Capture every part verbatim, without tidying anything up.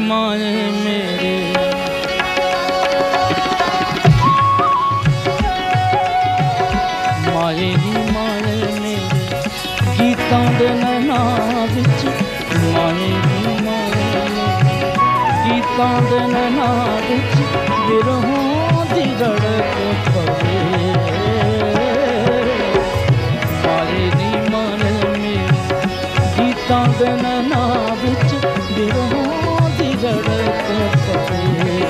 माए मेरे माए नी माए मेरे गीतां दे नैना विच माए नी माए मेरे गीतां दे नैना विच बिरहों दी रड़क पवे माए नी माए मेरे गीतां दे नैना विच बिरहों दी रड़क पवे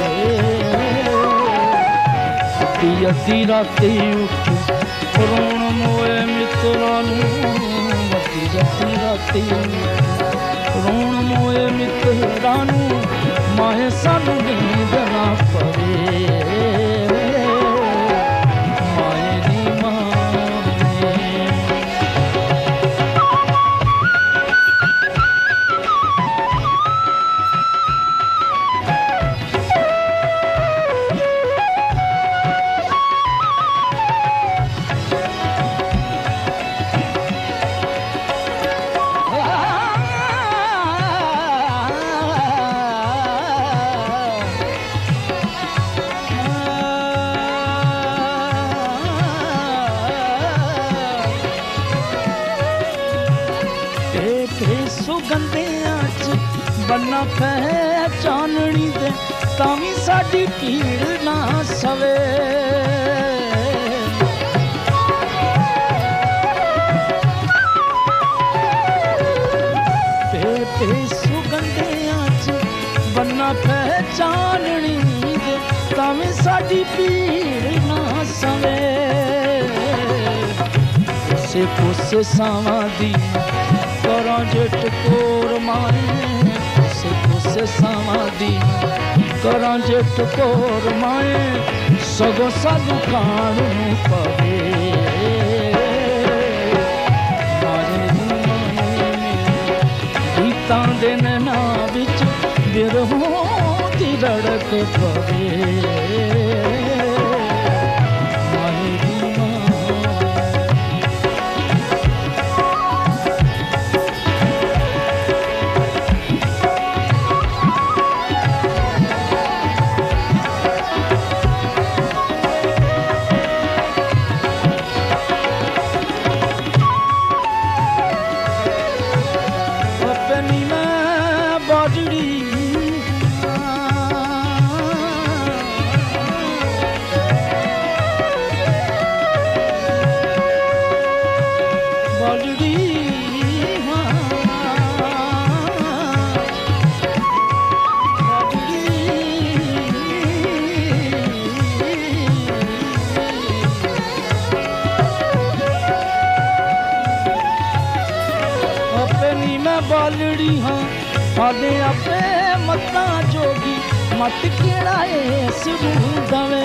अद्धी अद्धी राती उठ रोण मोए मित्रां नूं अद्धी अद्धी राती रोण मोए मित्रां नूं माए सानू नींद ना पवे माए नी माए बन्ना पहचाननी दे तावी साडी भीड़ ना सवे पे पे सुगंधियां च बन्ना पहचाननी दे तावी साडी भीड़ ना सवे उसे कुसे सावां दी करा जट कोर माए से समाधि करा जट कोर माए सगो साधु कानू पवे माए गीतां दे नैना विच बिरहों दी रड़क पवे बालड़ी हाँ आदे आपे मत्ता जोगी मत केड़ाए सुनू दवे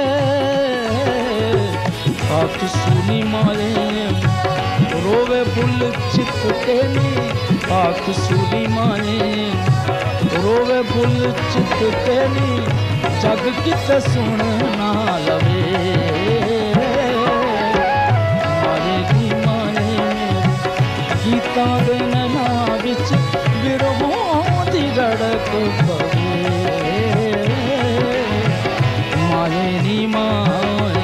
आख सुनी मारे रोवे बुल चित तेनी आख सुनी मारे रोवे बुल चित तेनी जग कित सुन ना लवे मारे दी मारे गीतां दे नैना विच बिरहों दी रड़क पवे माए नी माए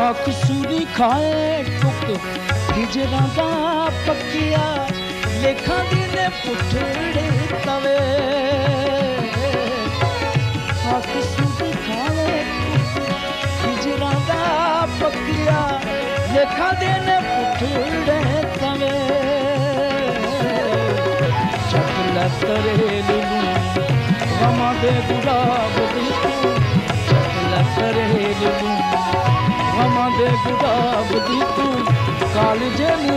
ਅੱਖ ਸੂਰੀ ਖਾਏ ਟੁੱਕ ਹਿਜਰਾਂ ਦਾ ਪੱਕਿਆ ਲੇਖਾਂ ਦੀ ਨੇ ਪੁੱਠੜੇ ਤਵੇ ਅੱਖ ਸੂਰੀ ਖਾਏ ਟੁੱਕ ਹਿਜਰਾਂ ਦਾ ਪੱਕਿਆ ਲੇਖਾਂ ਦੇ ਨੇ ਪੁੱਠੜੇ ਤਵੇ ਚੱਕ ਲੈ ਤਰੇ ਲੂੰ ਗਮਾਂ ਦੇ ਗੁਲਾਬ ਦੀ ਤੂੰ ਚੱਕ ਲੈ ਤਰੇ ਲੂੰ ਗਮਾਂ ਦੇ ਗੁਲਾਬ ਦੀ ਤੂੰ ਕਾਲਜੇ